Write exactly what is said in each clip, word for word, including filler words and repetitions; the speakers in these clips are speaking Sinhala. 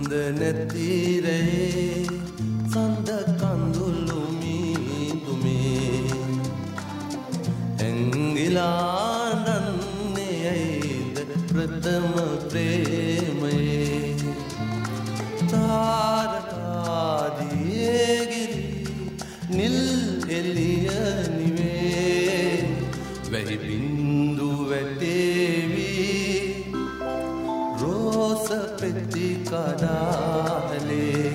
නැතිරේ සඳ කඳුළු මීදුමේ ඇංගිලානන්නේ ඇයිද ප්‍රථම ප්‍රේමයේ තාරකාදියේ ගිරි නිල් එළිය නිවේ වැහි බින්දු වැටේවි රෝස පෙති කඩාලේ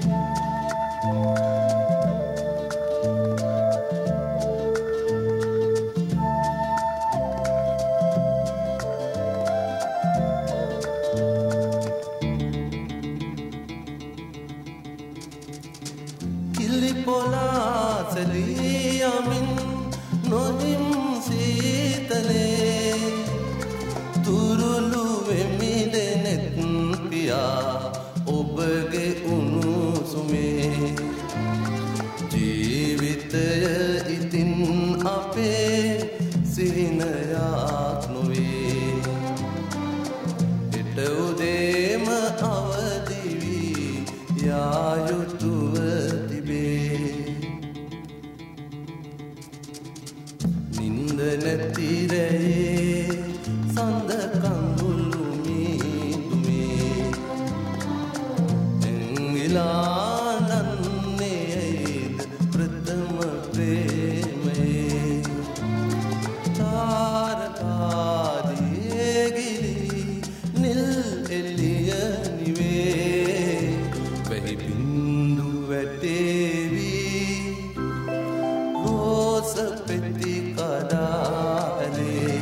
කිලි පොලා සැලියමින් නොහිම් සීතලේ තුරුළු වෙමිදෙනෙත් පියා ඔබගේ උණුසුමේ ජීවිතය ඉතින් අපේ සිහිනයක් නොවේ හෙට උදේම අවදි වී යා යුතුව තිබේ නින්ද නැති රැයේ සඳ කඳුළු මීදුමේ ඇංගිලානන්නේ ඇයිද ප්‍රථම ප්‍රේමයේ තාරකාදියේ ගිරි නිල් එළිය නිවේ වැහි බින්දු වැටේවි රෝස පෙති කඩාලේ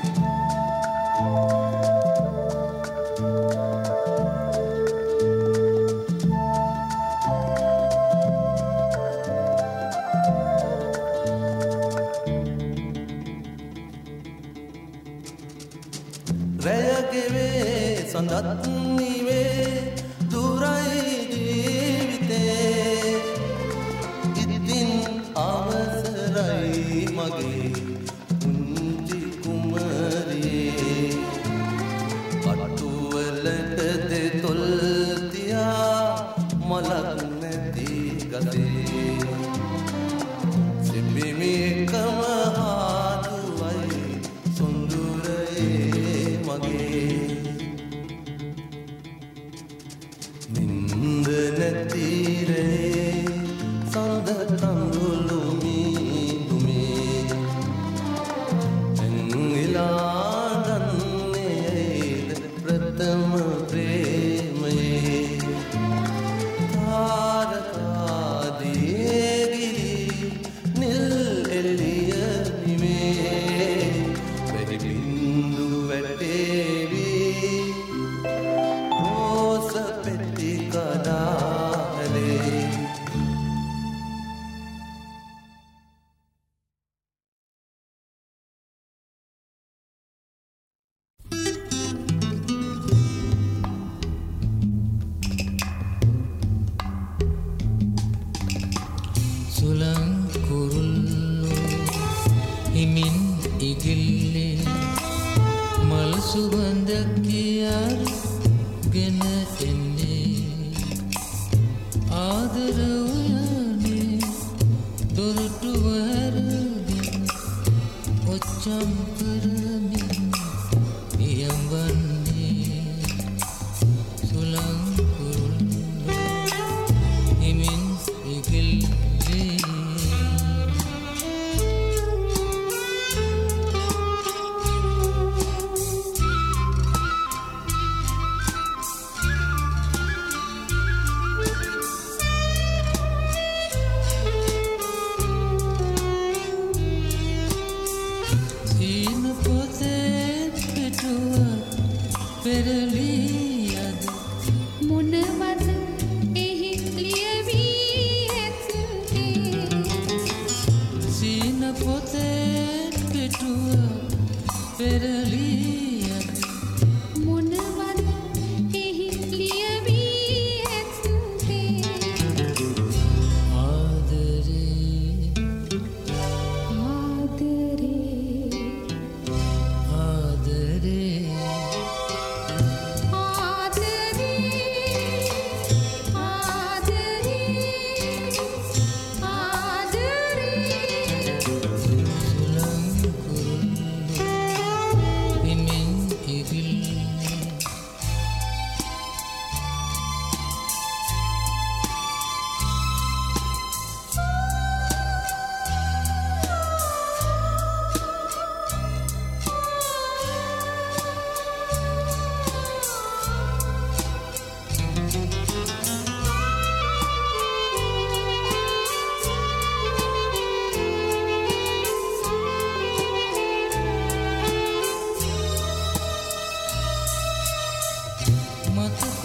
රැයගෙවේ සඳත් නිවේ දුරයි ජීවිතේ ඉතින් අවසරයි මගේ පුංචි කුමරියේ කටුවලට දෙතොල් තියා මලක් නැති ගසේ සිඹිමි එකම හාදුවයි සොඳුරේ මගේ නින්ද නැතිරේ සඳ කඳුළු මීදුමේ ඇංගිලානන්නේ ඇයිද ප්‍රථම ප්‍රේමයේ තාරකාදියේ ගිරි නිල් එළිය නිවේ වැහි බින්දු වැටේවි රෝස පෙති කඩාලේ සුළං කුරුල්ලෝ හිමින් ඉගිල්ලේ මල් සුවඳක් කියාගෙන එන්නේ ආදර උයනේ දොරටු වරගෙන ඔච්චම් කරමින් පියඹන්නේ සුළං කුරුල්ලෝ හිමින් ඉගිල්ලේ සීන පොතේ පිටුවක් පෙරලියද මොනවද එහි ලියවී ඇත්තේ සීන පොතේ පිටුවක් පෙරලියද මොනවද එහි ලියවී ඇත්තේ ආදරේ ආදරේ ආදරේ ආදරේ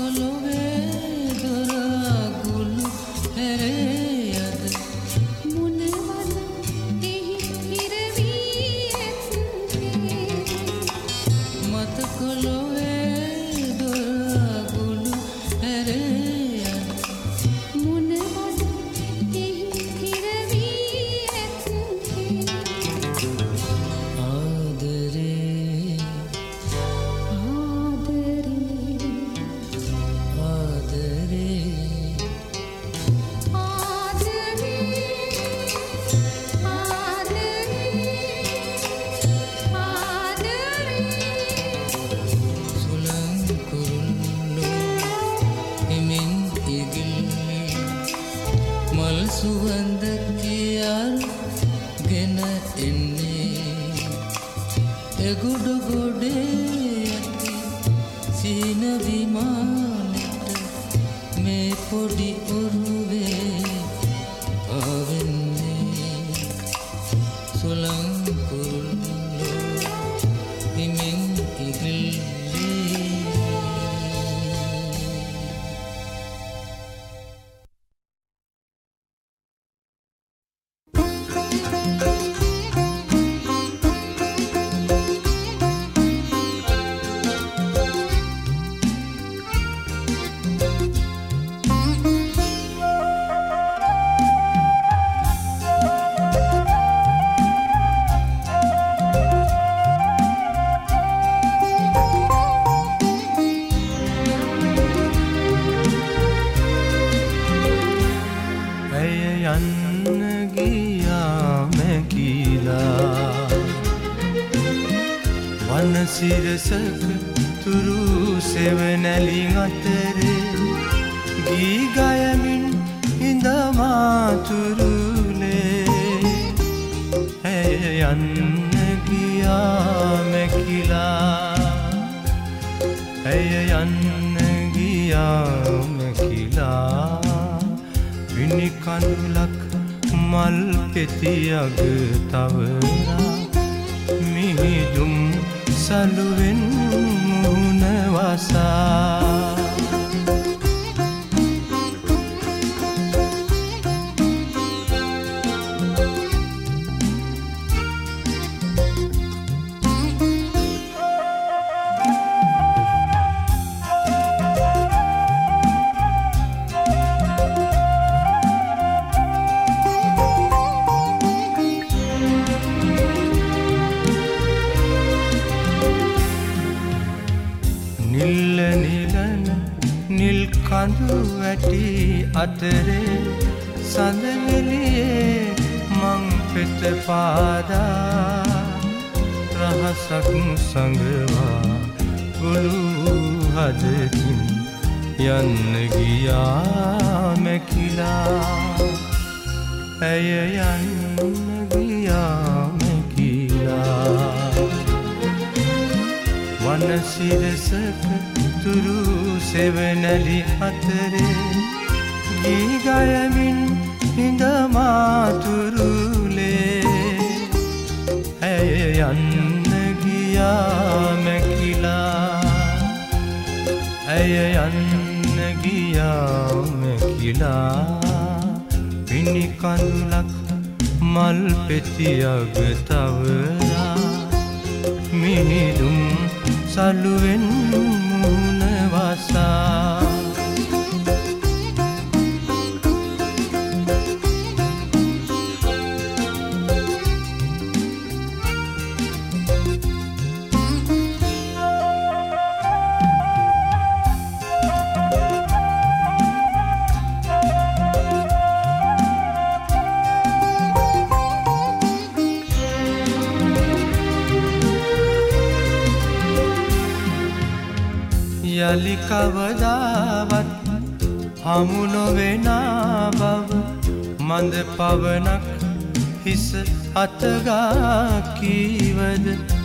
කොළොවේ දොරගුළු හැරයද මොනවද එහි හිරවී ඇත්තේ මත කොළොවේ දොරගුළු හැරයද මොනවද එහි හිරවී ඇත්තේ ආදරේ ආදරේ ආදරේ සුළං කුරුල්ලෝ හිමින් ඉගිල්ලි මල් සුවඳ කියාගෙන එන්නේ එගොඩ ගොඩේ ඇති සීන විමානෙට මේ පොඩි ඔරුවේ ආවෙන්නේ සුළං කුරුල්ලෝ හිමින් ඉගිල්ලි ඇය යන්න ගියාම කියලා වනසිරසක තුරු සෙවනැලි අතරේ ගී ගයමින් ඉඳමාතුරුලේ ඇය යන්න ගියාම කියලා ඇය යන්න ගියාම කියලා විනි කඳුලක් මල් පෙතියග තවරා මිහිදුම් සලුවෙන් මුහුණ වසා නිල්ල නිලන නිල් කඳු වැටි අතරේ සඳගෙලියේ මං පෙත පාදා රහසක් සඟවා ගොළු හදකින් යන්න ගියා මැකිලා ඇය යන්න ගියා මැකිලා වනසිරසක තුරු සෙවනැලි අතරේ ගී ගයමින් හිඳමාතුරුලේ ඇය යන්න ගියා මැකිලා ඇය යන්න ගියා මැකිලා පිණි කඳුලක් මල් පෙතියග තවරා මිහිදුම් සලුවෙන් මුහුණ වසා යලි කවදාවත් හමු නොවෙනා බව මඳ පවනක් හිස අතගා කීවද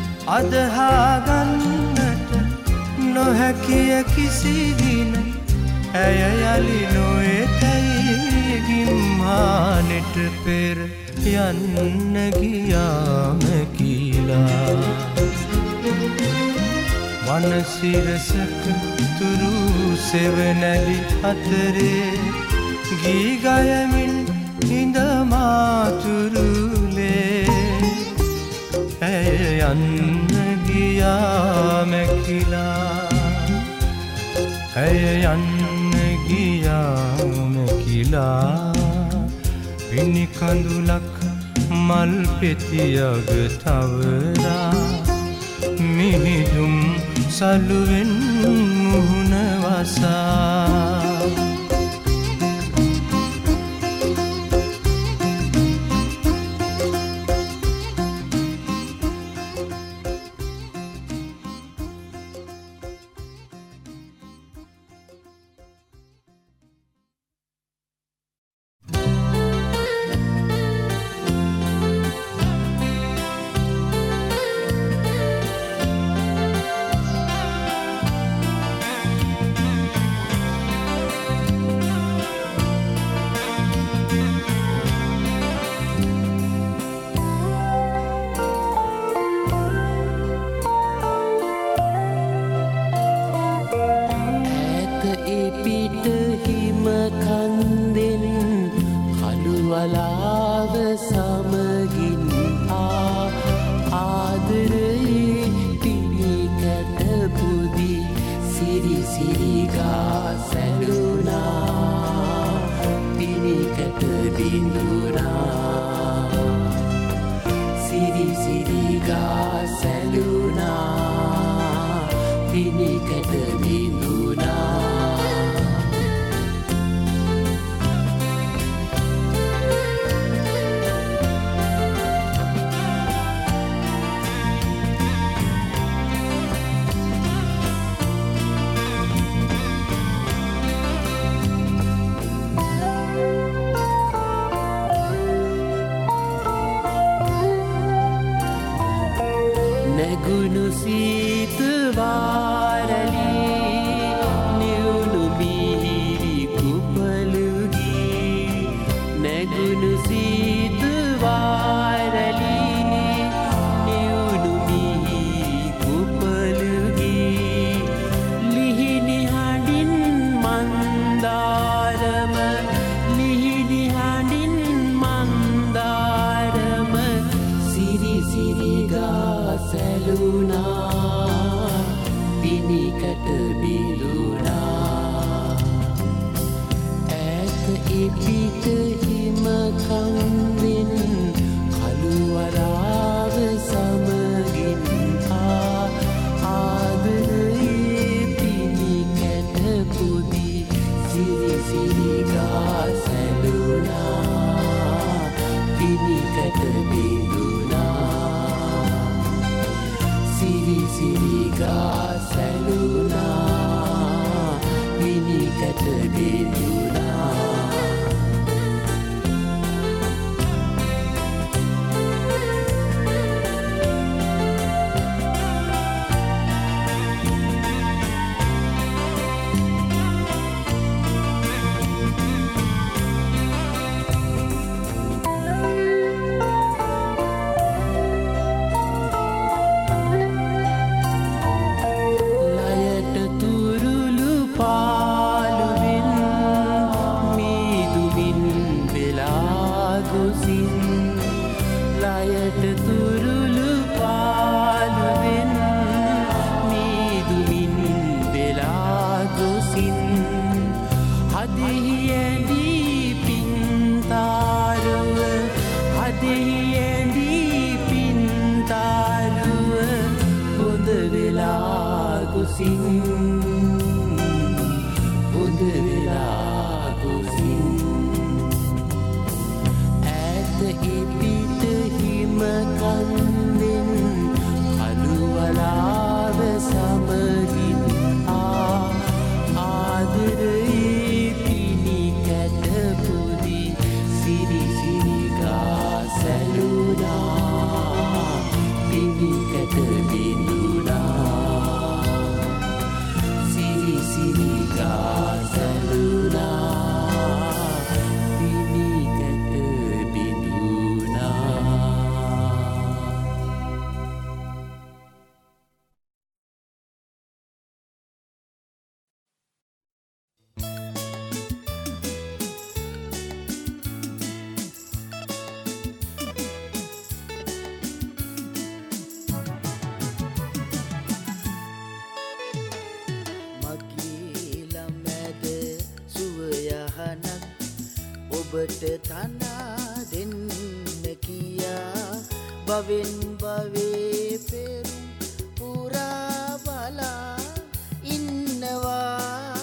අදහාගන්නට නොහැකිය කිසි දින ඇය යලි නොඑතැයි ගිම්මානෙට පෙර යන්න ගියාම කියලා පනසිරසක තුරු සෙවනැලි අතරේ ගී ගයමින් හිඳ මාතුරුලේ ඇය යන්න ගියා මැකිලා ඇය යන්න ගියා මැකිලා පිණි කඳුලක් මල් පෙතියග තවරා මිහිදුම් සලුවෙන් මුහුණ වසා ඔබට තනා දෙන්න කියා භවෙන් භවේ පෙරුම් පුරා බලා ඉන්නවා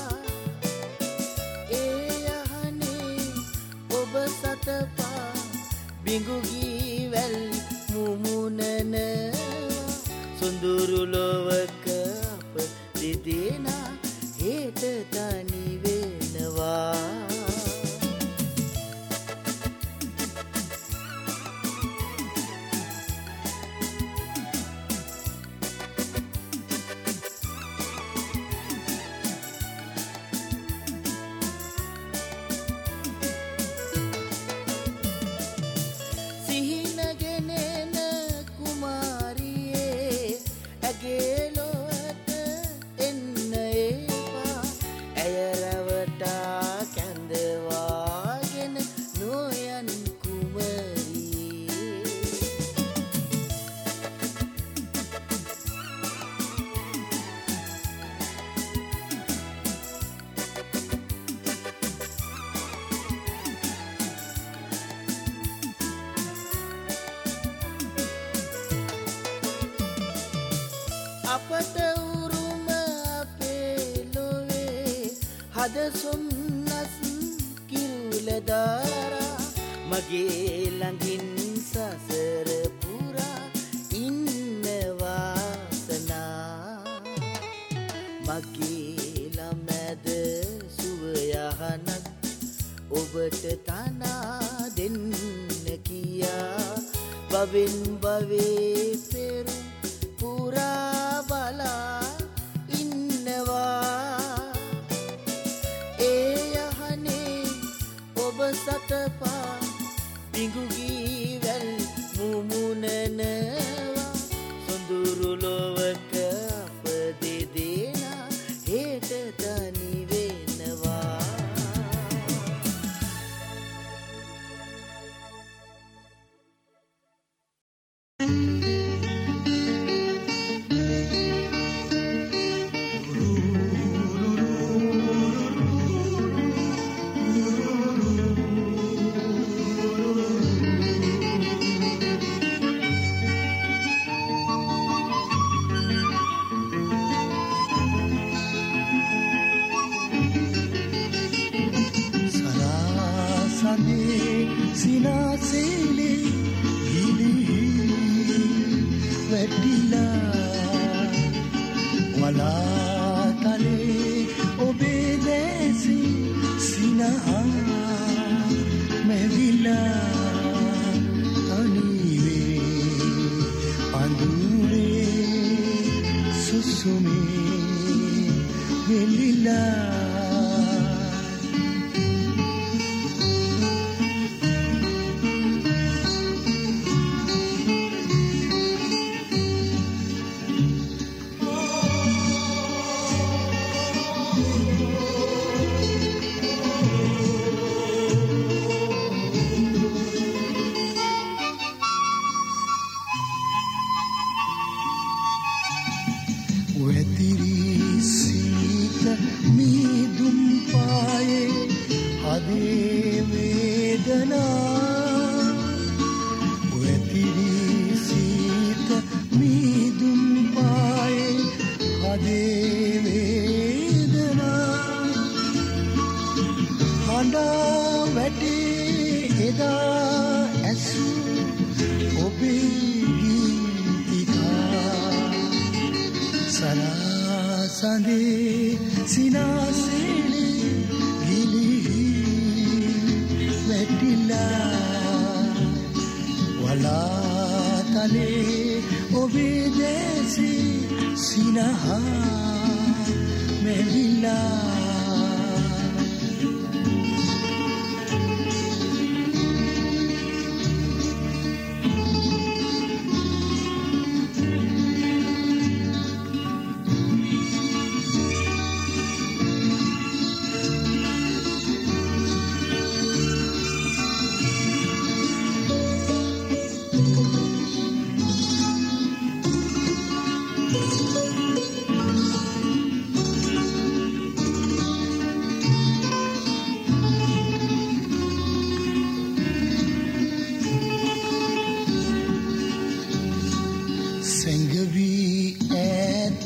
ඒ යහනේ ඔබ සතපා බිඟුගී වැල් මුමුණනවා සොඳුරු ලොවක අප දෙදෙනා හෙට තනි වෙනවා අපට උරුම අපේ ලොවේ හද සොම්නස් කිරුලදාරා මගේ ළඟින් සසර පුරා ඉන්න වාසනා මගේ ළමැද සුව යහනක් ඔබට තනා දෙන්න කියා භවෙන් භවේ පෙරුම් පුරා බලා ඉන්නවා ඒ යහනේ ඔබ සතපා බිඟුගී වැල් මුමුණනවා සොඳුරු ලොවක අප දෙදෙනා හෙට තනි වෙනවා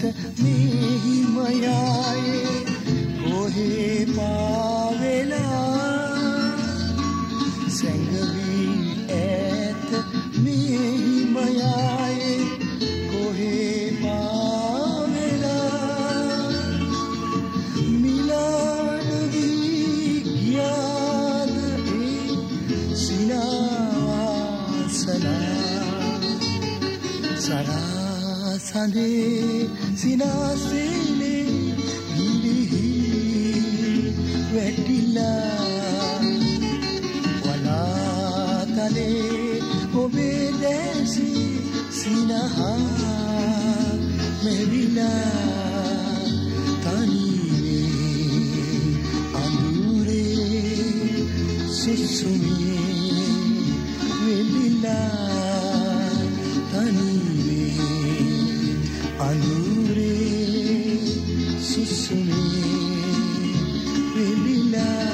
මෙහි මයායේ කොහේ පාවෙලා සැඟවී ඇත මෙහි මයායේ කොහේ පාවෙලා මිලාන වී ගියාද ඒ සිනාසනා සරා සඳේ සිනාසේනේ හිරිහි වැටිලා වලාතලේ ඔබේ දැසි සිනහා මෙවිලා තනිවේ අඳුරේ සුසුමේ වෙලිලා තනිවේ අඳුරේ සුසුමේ වෙලිලා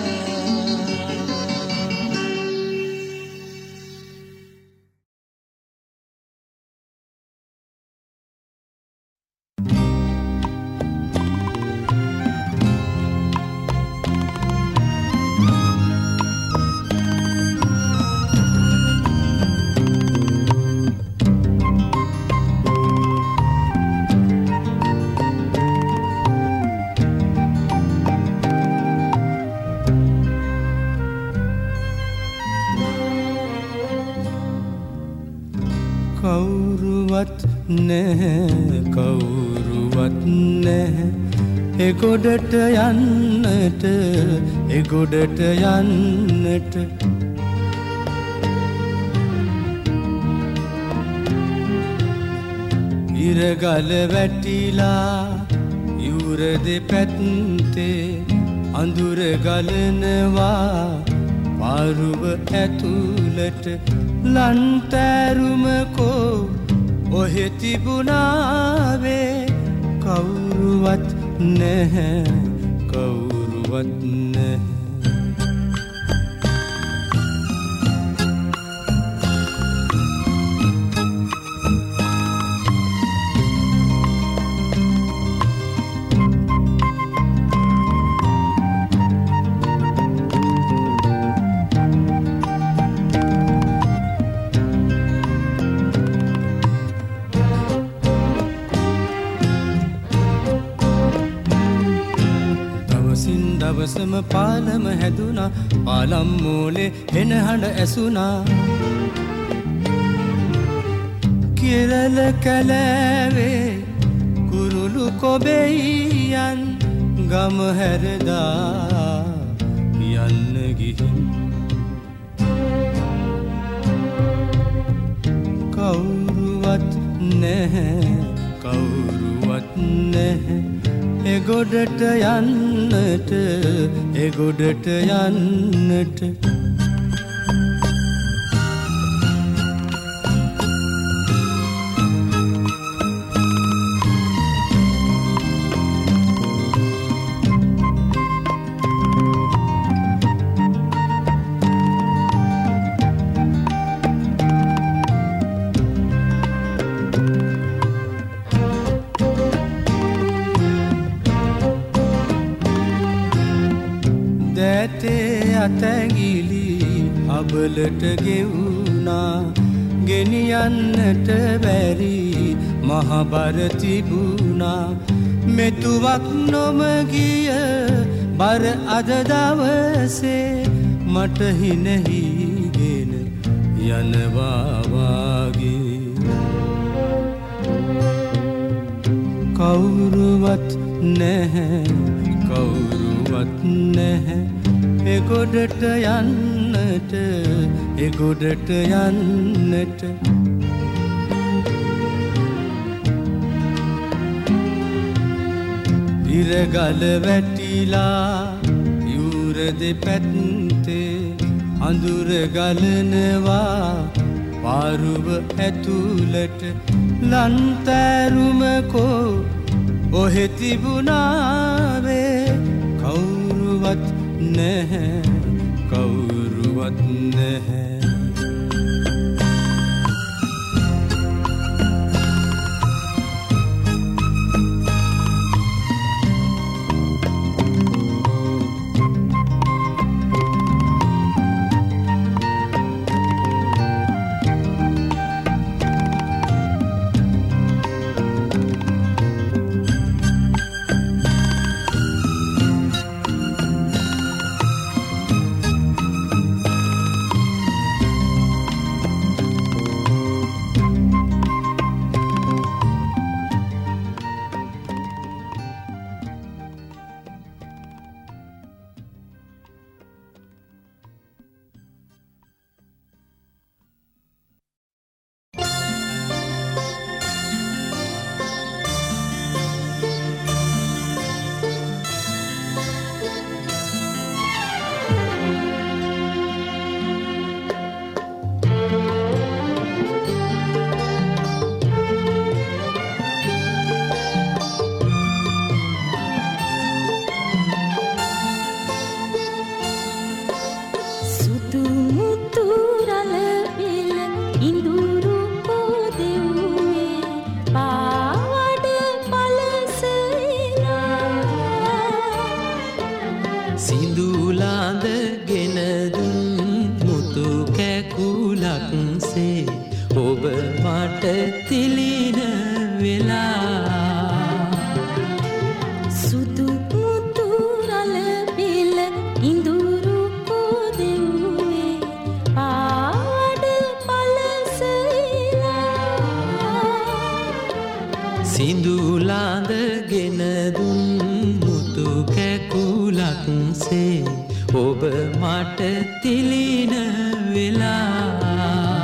කවුරුවත් නැහැ කවුරුවත් නැහැ එගොඩට යන්නට එගොඩට යන්නට ඉරගල වැටිලා යුර දෙපැත්තේ අඳුර ගලනවා පාරුව ඇතුළට ලන්තෑරුමකෝ ඔහෙ තිබුණාවේ කවුරුවත් නැහැ කවුරුවත් නැහැ දවසම පාලම හැදුනා පාලම් මූලේ හෙන හඬ ඇසුනා කිරල කැලෑවේ කුරුළු කොබෙයියන් ගම හැරදා යන්න ගිහින් කවුරුවත් නැහැ කවුරුවත් නැහැ එගොඩට යන්නට එගොඩට යන්නට දැතේ අතැගිලි අබලට ගෙවුනා ගෙනියන්නට බැරි මහබර තිබුණා මෙතුවක් නොම ගිය බර අද දවසේ මට හිනහිගෙන යනවා වාගේ කවුරුවත් නැහැ කවුරුවත් නැහැ එගොඩට යන්නට එගොඩට යන්නට ඉරගල වැටිලා යුර දෙපැත්තේ අඳුර ගලනවා පාරුව ඇතුළට ලන්තෑරුමකෝ ඔහෙ තිබුණාවේ කවුරුවත් නැහැ කවුරුවත් නැහැ සිඳුලාඳගෙන දුන් මුතු කැකුලක්සේ ඔබ මට තිලින වෙලා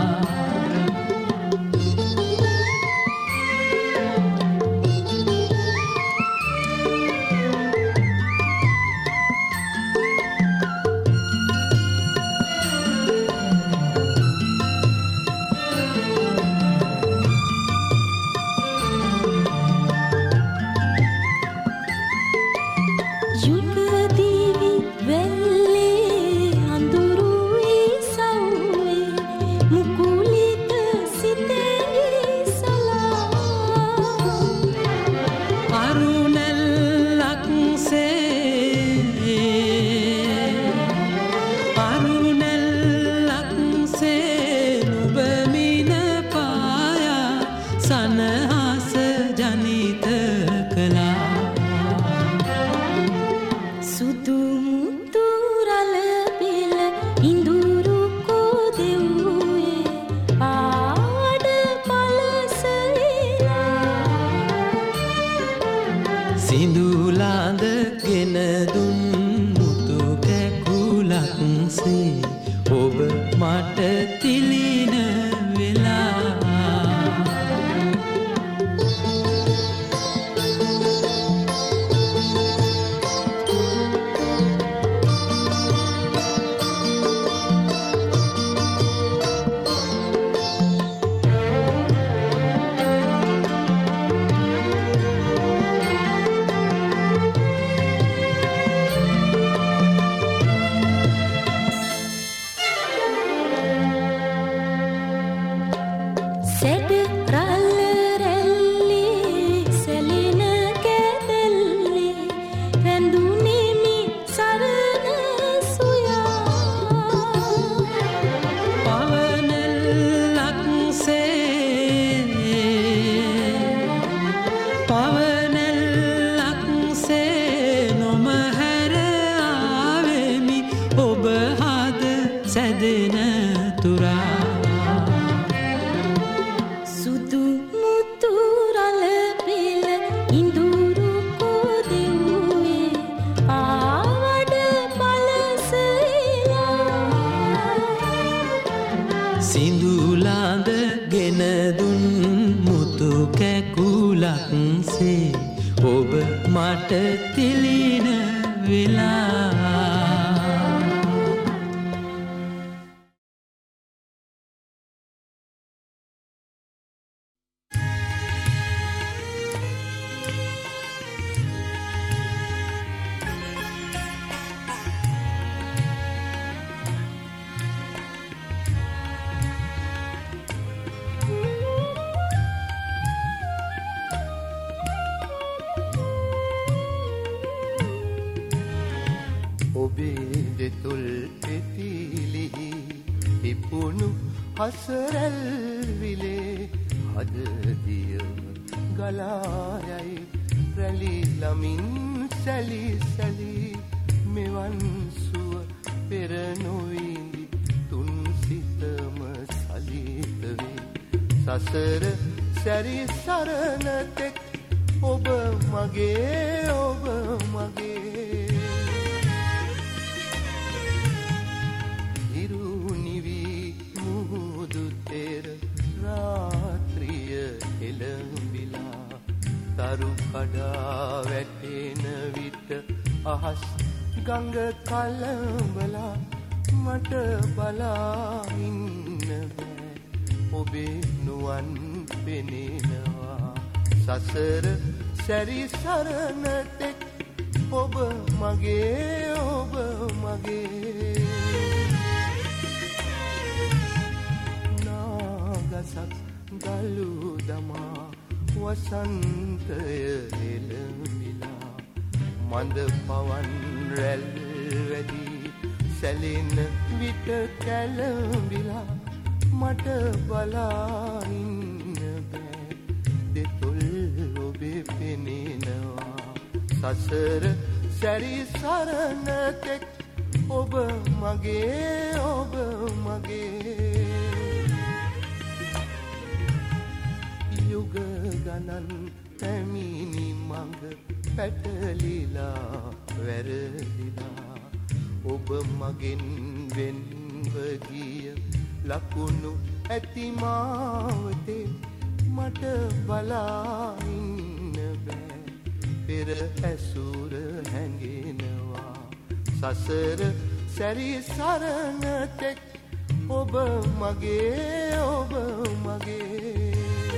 පැමිණි මඟ පැටලිලා වැරදිලා ඔබ මගෙන් වෙන්ව ගිය ලකුණු ඇති මාවතේ මට බලා ඉන්න බෑ පෙර ඇසුර හැඟෙනවා සසර සැරි සරණ තෙක් ඔබ මගේ ඔබ මගේ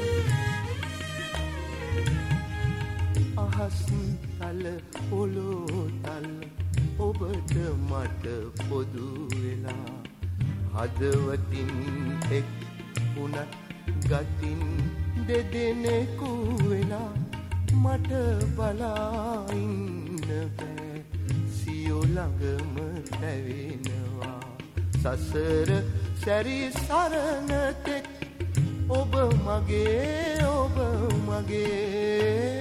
අහස් තල පොළොව තල ඔබට මට පොදු වෙලා හදවතින් එක් වුණත් ගතින් දෙදෙනෙකු වෙලා මට බලා ඉන්න බෑ සියෝ ළඟම දැවෙනවා සසර සැරි සරණ තෙක් ඔබ මගේ ඔබ මගේ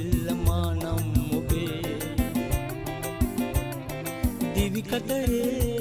දිවි කතරේ